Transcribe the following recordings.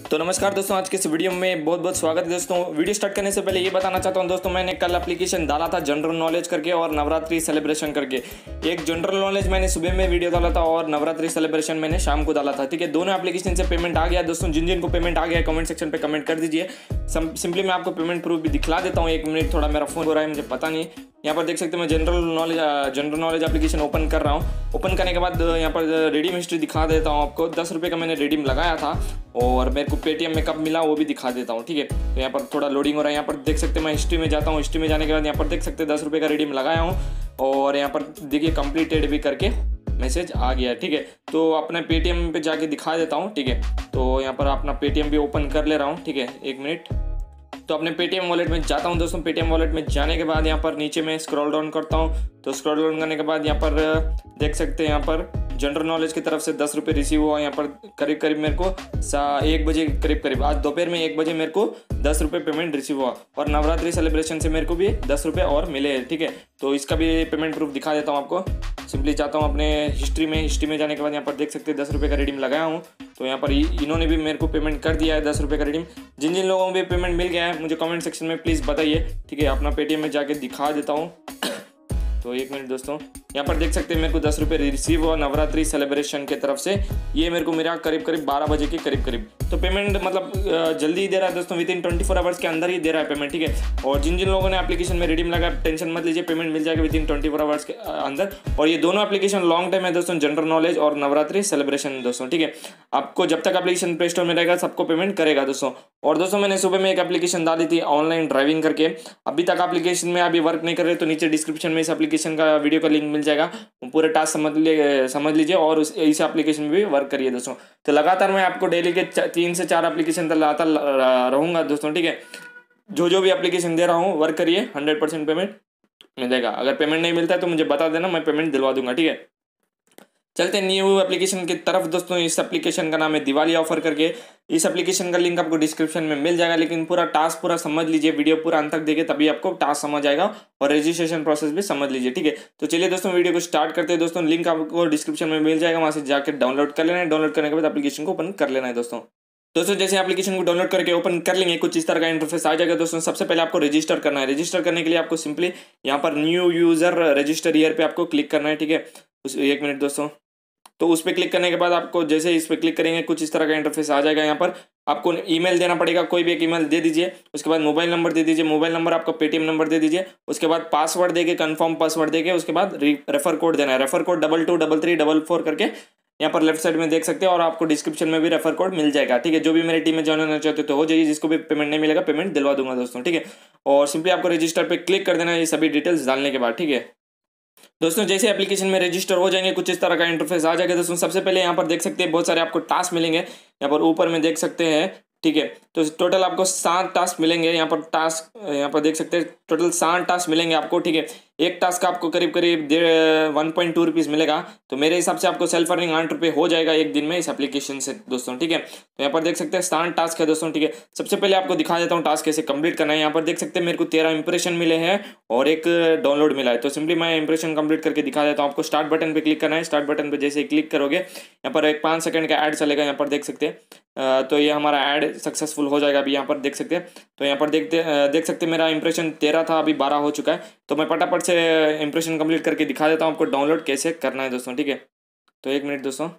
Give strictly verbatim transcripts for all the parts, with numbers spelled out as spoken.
तो नमस्कार दोस्तों, आज के इस वीडियो में बहुत बहुत स्वागत है दोस्तों। वीडियो स्टार्ट करने से पहले ये बताना चाहता हूँ दोस्तों, मैंने कल एप्लीकेशन डाला था जनरल नॉलेज करके और नवरात्रि सेलिब्रेशन करके। एक जनरल नॉलेज मैंने सुबह में वीडियो डाला था और नवरात्रि सेलिब्रेशन मैंने शाम को डाला था। ठीक है, दोनों एप्लीकेशन से पेमेंट आ गया दोस्तों। जिन जिन को पेमेंट आ गया कमेंट सेक्शन पर कमेंट कर दीजिए। सिंपली मैं आपको पेमेंट प्रूफ भी दिखला देता हूँ। एक मिनट, थोड़ा मेरा फोन हो रहा है, मुझे पता नहीं। यहाँ पर देख सकते हैं मैं general knowledge general knowledge application open कर रहा हूँ। ओपन करने के बाद यहाँ पर रिडीम हिस्ट्री दिखा देता हूँ आपको। दस रुपये का मैंने रिडीम लगाया था और मेरे को पेटीएम में कब मिला वो भी दिखा देता हूँ। ठीक है, तो यहाँ पर थोड़ा लोडिंग हो रहा है। यहाँ पर देख सकते हैं मैं हिस्ट्री में जाता हूँ। हिस्ट्री में जाने के बाद यहाँ पर देख सकते हैं दस रुपये का रिडीम लगाया हूँ और यहाँ पर देखिए कंप्लीटेड भी करके मैसेज आ गया। ठीक है, तो अपने पेटीएम पे जाके दिखा देता हूँ। ठीक है, तो यहाँ पर अपना पेटीएम भी ओपन कर ले रहा हूँ। ठीक है, एक मिनट। तो अपने पेटीएम वॉलेट में जाता हूँ दोस्तों। पेटीएम वॉलेट में जाने के बाद यहाँ पर नीचे में स्क्रॉल डाउन करता हूँ। तो स्क्रॉल डाउन करने के बाद यहाँ पर देख सकते हैं यहाँ पर जनरल नॉलेज की तरफ से दस रुपये रिसीव हुआ। यहाँ पर करीब करीब मेरे को सा एक बजे करीब करीब आज दोपहर में एक बजे मेरे को दस रुपये पेमेंट रिसीव हुआ और नवरात्रि सेलिब्रेशन से मेरे को भी दस रुपये और मिले। ठीक है, तो इसका भी पेमेंट प्रूफ दिखा देता हूँ आपको। सिंपली चाहता हूँ अपने हिस्ट्री में हिस्ट्री में जाने के बाद यहाँ पर देख सकते हैं दस रुपये का रिडीम लगाया हूँ। तो यहाँ पर इन्होंने भी मेरे को पेमेंट कर दिया है दस रुपये का रिडीम। जिन जिन लोगों को भी पेमेंट मिल गया है मुझे कमेंट सेक्शन में प्लीज़ बताइए। ठीक है, अपना पेटीएम में जाके दिखा देता हूँ। तो एक मिनट दोस्तों, यहाँ पर देख सकते हैं मेरे को दस रुपये रिसीव हुआ नवरात्रि सेलिब्रेशन की तरफ से। ये मेरे को मेरा करीब करीब बारह बजे के करीब करीब। तो पेमेंट मतलब जल्दी ही दे रहा है दोस्तों, within twenty four hours के अंदर ही दे रहा है पेमेंट। ठीक है, और जिन जिन लोगों ने एप्लीकेशन में रिडीम लगा टेंशन मत लीजिए, पेमेंट मिल जाएगा within twenty four hours के अंदर। और ये दोनों एप्लीकेशन लॉन्ग टाइम है दोस्तों, जनरल नॉलेज और नवरात्रि सेलिब्रेशन दोस्तों। ठीक है, आपको जब तक एप्लीकेशन प्ले स्टोर में रहेगा सबको पेमेंट करेगा दोस्तों। और दोस्तों मैंने सुबह में एक एप्लीकेशन डाली थी ऑनलाइन ड्राइविंग करके। अभी तक एप्लीकेशन में अभी वर्क नहीं कर रहे तो नीचे डिस्क्रिप्शन में इस एप्लीकेशन का वीडियो का लिंक मिल जाएगा। पूरे टास्क समझ लिए समझ लीजिए और उस इस एप्लीकेशन में भी वर्क करिए दोस्तों। तो लगातार मैं आपको डेली के तीन से चार एप्लीकेशन तक लगातार रहूँगा दोस्तों। ठीक है, जो जो भी एप्लीकेशन दे रहा हूँ वर्क करिए, हंड्रेड परसेंट पेमेंट मिलेगा। अगर पेमेंट नहीं मिलता है तो मुझे बता देना, मैं पेमेंट दिलवा दूंगा। ठीक है, चलते न्यू एप्लीकेशन की तरफ दोस्तों। इस एप्लीकेशन का नाम है दिवाली ऑफर करके। इस एप्लीकेशन का लिंक आपको डिस्क्रिप्शन में मिल जाएगा, लेकिन पूरा टास्क पूरा समझ लीजिए, वीडियो पूरा अंत तक देखिए तभी आपको टास्क समझ आएगा और रजिस्ट्रेशन प्रोसेस भी समझ लीजिए। ठीक है, तो चलिए दोस्तों वीडियो को स्टार्ट करते हैं दोस्तों। लिंक आपको डिस्क्रिप्शन में मिल जाएगा, वहाँ से जाकर डाउनलोड कर लेना है। डाउनलोड करने के बाद एप्लीकेशन को ओपन कर लेना है दोस्तों। दोस्तों जैसे एप्लीकेशन को डाउनलोड करके ओपन कर लेंगे कुछ इस तरह का इंटरफेस आ जाएगा दोस्तों। सबसे पहले आपको रजिस्टर करना है। रजिस्टर करने के लिए आपको सिंपली यहाँ पर न्यू यूजर रजिस्टर ईयर पे आपको क्लिक करना है। ठीक है, उस एक मिनट दोस्तों। तो उस पर क्लिक करने के बाद आपको जैसे इस पर क्लिक करेंगे कुछ इस तरह का इंटरफेस आ जाएगा। यहाँ पर आपको ईमेल देना पड़ेगा, कोई भी एक ईमेल दे दीजिए। उसके बाद मोबाइल नंबर दे दीजिए, मोबाइल नंबर आपका पेटीएम नंबर दे दीजिए। उसके बाद पासवर्ड देके कंफर्म पासवर्ड देके उसके बाद रेफर कोड देना है। Refer code double two double three double four करके यहाँ पर लेफ्ट साइड में देख सकते हैं और आपको डिस्क्रिप्शन में भी रेफर कोड मिल जाएगा। ठीक है, जो भी मेरी टीम में ज्वाइन होना चाहते तो हो जाइए, जिसको भी पेमेंट नहीं मिलेगा पेमेंट दिलवा दूंगा दोस्तों। ठीक है, और सिंपली आपको रजिस्टर पे क्लिक कर देना है ये सभी डिटेल्स डालने के बाद। ठीक है दोस्तों, जैसे एप्लीकेशन में रजिस्टर हो जाएंगे कुछ इस तरह का इंटरफेस आ जाएगा दोस्तों। सबसे पहले यहाँ पर देख सकते हैं बहुत सारे आपको टास्क मिलेंगे। यहाँ पर ऊपर में देख सकते हैं। ठीक है, तो टोटल आपको सात टास्क मिलेंगे। यहाँ पर टास्क यहाँ पर देख सकते हैं टोटल सात टास्क मिलेंगे आपको। ठीक है, एक टास्क का आपको करीब करीब डेढ़ वन पॉइंट टू रुपीज़ मिलेगा। तो मेरे हिसाब से आपको सेल्फ अर्निंग आठ रुपये हो जाएगा एक दिन में इस एप्लीकेशन से दोस्तों। ठीक है, तो यहाँ पर देख सकते हैं सात टास्क है दोस्तों। ठीक है, सबसे पहले आपको दिखा देता हूँ टास्क कैसे कंप्लीट करना है। यहाँ पर देख सकते हैं मेरे को तेरह इंप्रेशन मिले हैं और एक डाउनलोड मिला है। तो सिंपली मैं इंप्रेशन कंप्लीट करके दिखा देता हूँ आपको। स्टार्ट बटन पर क्लिक करना है। स्टार्ट बटन पर जैसे क्लिक करोगे यहाँ पर एक पाँच सेकंड का ऐड चलेगा। यहाँ पर देख सकते हैं तो ये हमारा ऐड सक्सेसफुल हो जाएगा अभी। यहाँ पर देख सकते हैं तो यहाँ पर देखते देख सकते हैं मेरा इंप्रेशन तेरह था, अभी बारह हो चुका है। तो मैं फटाफट से इंप्रेशन कंप्लीट करके दिखा देता हूँ आपको डाउनलोड कैसे करना है दोस्तों। ठीक है, तो एक मिनट दोस्तों।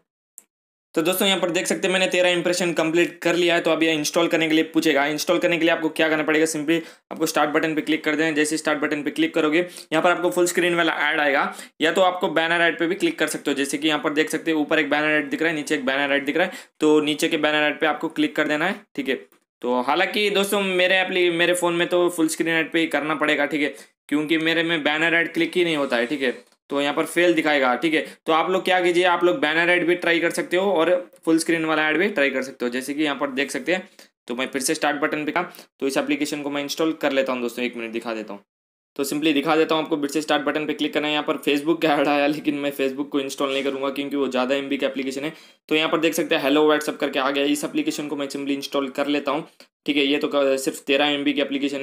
तो दोस्तों यहाँ पर देख सकते हैं मैंने तेरह इंप्रेशन कंप्लीट कर लिया है। तो अभी इंस्टॉल करने के लिए पूछेगा। इंस्टॉल करने के लिए आपको क्या करना पड़ेगा, सिंपली आपको स्टार्ट बटन पे क्लिक कर दें। जैसे स्टार्ट बटन पे क्लिक करोगे यहाँ पर आपको फुल स्क्रीन वाला ऐड आएगा, या तो आपको बैनर ऐड पे भी क्लिक कर सकते हो। जैसे कि यहाँ पर देख सकते हो ऊपर एक बैनर ऐड दिख रहा है, नीचे एक बैनर ऐड दिख रहा है। तो नीचे के बैनर ऐड पे आपको क्लिक कर देना है। ठीक है, तो हालांकि दोस्तों मेरे एप्ली मेरे फ़ोन में तो फुल स्क्रीन ऐड पे ही करना पड़ेगा। ठीक है, क्योंकि मेरे में बैनर ऐड क्लिक ही नहीं होता है। ठीक है, तो यहाँ पर फेल दिखाएगा। ठीक है, तो आप लोग क्या कीजिए, आप लोग बैनर ऐड भी ट्राई कर सकते हो और फुल स्क्रीन वाला ऐड भी ट्राई कर सकते हो। जैसे कि यहाँ पर देख सकते हैं। तो मैं फिर से स्टार्ट बटन पे का तो इस एप्लीकेशन को मैं इंस्टॉल कर लेता हूँ दोस्तों। एक मिनट दिखा देता हूँ। तो सिंपली दिखा देता हूँ आपको। फिर से स्टार्ट बटन पे क्लिक करना है। यहाँ पर फेसबुक का ऐड आया, लेकिन मैं फेसबुक को इंस्टॉल नहीं करूँगा क्योंकि वो ज़्यादा एम बी का एप्लीकेशन है। तो यहाँ पर देख सकते हैं हेलो व्हाट्सअप करके आ गया। इस एप्लीकेशन को मैं सिंपली इंस्टॉल कर लेता हूँ। ठीक है, ये तो सिर्फ तेरह एम बी की एप्लीकेशन है।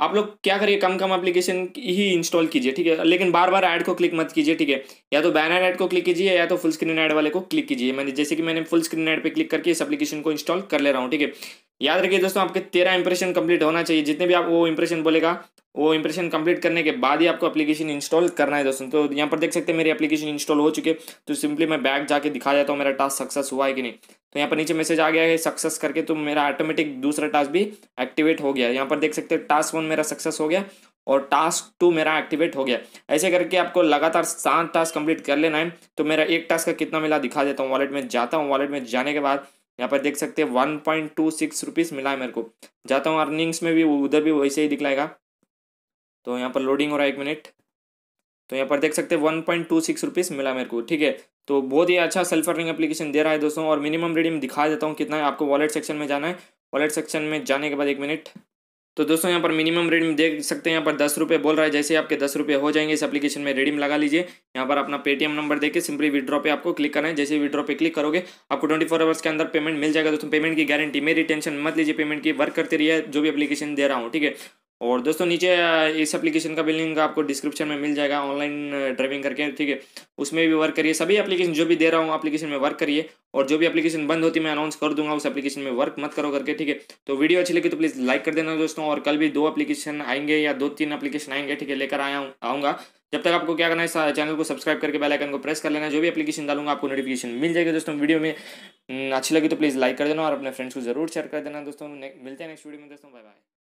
आप लोग क्या करिए, कम कम एप्लीकेशन ही इंस्टॉल कीजिए, ठीक है, लेकिन बार बार ऐड को क्लिक मत कीजिए, ठीक है। या तो बैनर ऐड को क्लिक कीजिए या तो फुल स्क्रीन ऐड वाले को क्लिक कीजिए। मैंने जैसे कि मैंने फुल स्क्रीन ऐड पे क्लिक करके इस एप्लीकेशन को इंस्टॉल कर ले रहा हूँ, ठीक है। याद रखिए दोस्तों, आपके तेरह इंप्रेशन कंप्लीट होना चाहिए। जितने भी आप वो इंप्रेशन बोलेगा, वो इंप्रेशन कंप्लीट करने के बाद ही आपको एप्लीकेशन इंस्टॉल करना है दोस्तों। तो यहाँ पर देख सकते हैं मेरी एप्लीकेशन इंस्टॉल हो चुके। तो सिंपली मैं बैक जाके दिखा जाता हूँ मेरा टास्क सक्सेस हुआ है कि नहीं। तो यहाँ पर नीचे मैसेज आ गया है सक्सेस करके, तो मेरा ऑटोमेटिक दूसरा टास्क भी एक्टिवेट हो गया। यहाँ पर देख सकते हैं टास्क वन मेरा सक्सेस हो गया और टास्क टू मेरा एक्टिवेट हो गया। ऐसे करके आपको लगातार सात टास्क कंप्लीट कर लेना है। तो मेरा एक टास्क का कितना मिला दिखा देता हूँ। वॉलेट में जाता हूँ, वॉलेट में जाने के बाद यहाँ पर देख सकते हैं one point two six rupees मिला है मेरे को। जाता हूँ अर्निंग्स में भी, उधर भी वैसे ही दिखलाएगा। तो यहाँ पर लोडिंग हो रहा है, एक मिनट। तो यहाँ पर देख सकते हैं one point two six rupees मिला मेरे को, ठीक है। तो बहुत ही अच्छा सेल्फ अर्निंग एप्लीकेशन दे रहा है दोस्तों। और मिनिमम रिडीम दिखा देता हूँ कितना है। आपको वॉलेट सेक्शन में जाना है। वॉलेट सेक्शन में जाने के बाद एक मिनट, तो दोस्तों यहाँ पर मिनिमम रिडीम देख सकते हैं। यहाँ पर दस रुपये बोल रहा है। जैसे आपके दस रुपये हो जाएंगे इस एप्लीकेशन में रिडीम लगा लीजिए। यहाँ पर अपना पेटीएम नंबर देके सिंपली विड्रॉ पे आपको क्लिक करना है। जैसे विड्रॉ पे क्लिक करोगे आपको ट्वेंटी फोर आवर्स के अंदर पेमेंट मिल जाएगा दोस्तों। पेमेंट की गारंटी, मेरी टेंशन मत लीजिए, पेमेंट की वर्क करते रहिए जो भी एप्लीकेशन दे रहा हूँ, ठीक है। और दोस्तों नीचे इस एप्लीकेशन का भी लिंक आपको डिस्क्रिप्शन में मिल जाएगा, ऑनलाइन ड्राइविंग करके, ठीक है। उसमें भी वर्क करिए। सभी एप्लीकेशन जो भी दे रहा हूँ एप्लीकेशन में वर्क करिए। और जो भी एप्लीकेशन बंद होती है मैं अनाउंस कर दूंगा, उस एप्लीकेशन में वर्क मत करो करके, ठीक है। तो वीडियो अच्छी लगी तो प्लीज़ लाइक कर देना दोस्तों। और कल भी दो एप्लीकेशन आएंगे या दो तीन एप्लीकेशन आएंगे, ठीक है, लेकर आया आऊँगा। जब तक आपको क्या करना है, चैनल को सब्सक्राइब करके बेल आइकन को प्रेस कर लेना। जो भी एप्लीकेशन डालूंगा आपको नोटिफिकेशन मिल जाएगी दोस्तों। वीडियो में अच्छी लगी तो प्लीज़ लाइक कर देना और अपने फ्रेंड्स को जरूर शेयर कर देना दोस्तों। मिलते हैं नेक्स्ट वीडियो में दोस्तों, बाय बाय।